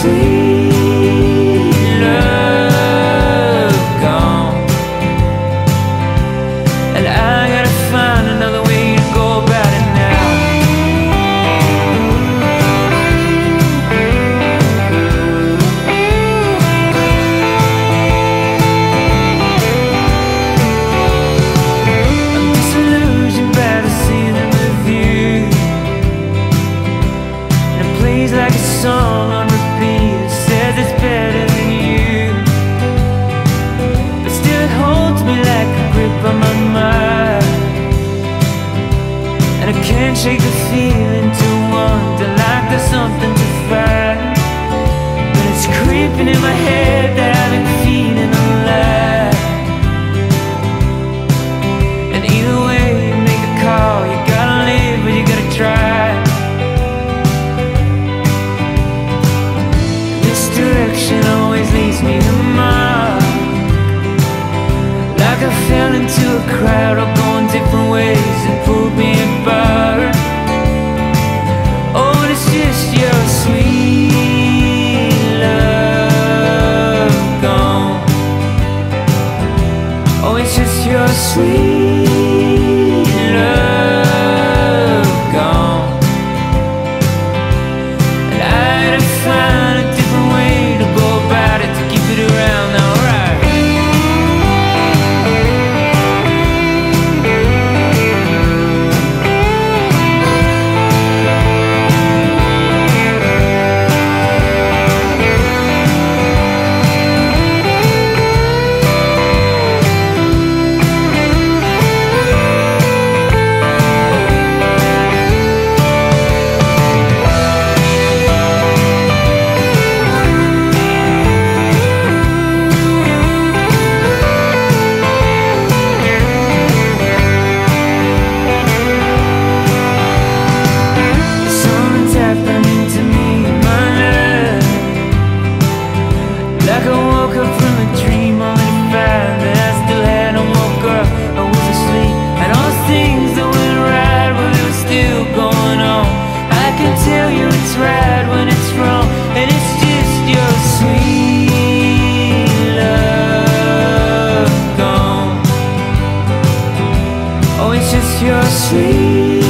sweet love gone, and I gotta find another way to go about it now. I'm disillusioned by the scene of you, and it plays like a song on repeat. It says it's better than you, but still it holds me like a grip on my mind, and I can't shake the feeling to wonder like there's something to find. But it's creeping in my head that I've been feeling alive. And either way you make a call, you gotta live but you gotta try. Direction always leads me to mark, like I fell into a crowd all going different ways and pulled me apart. Oh, and it's just your sweet love gone. Oh, it's just your sweet love gone, and I had to find a different way to go about it to keep it around. Alright. Like I woke up from a dream only to find that I still hadn't woke up. I was asleep, and all the things that went right, well, they were still going on. I can tell you it's right when it's wrong, and it's just your sweet love gone. Oh, it's just your sweet